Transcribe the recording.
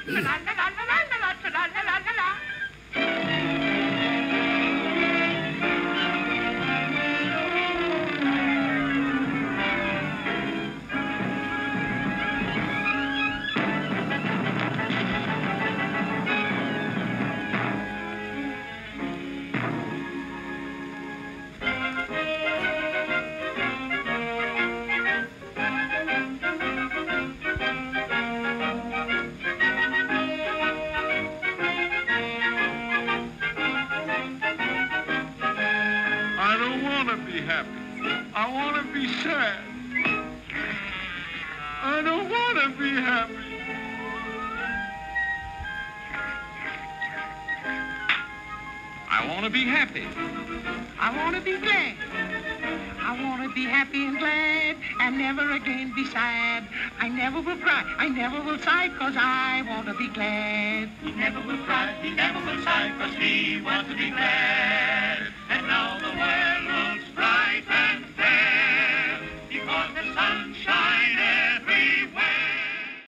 Tra-la-la-la-la-la-la, tra-la-la-la-la-la. I don't want to be happy. I want to be sad. I don't want to be happy. I want to be happy. I want to be glad. I want to be happy and glad and never again be sad. I never will cry, I never will sigh, 'cause I want to be glad. He never will cry, he never will sigh, 'cause he wants to be glad.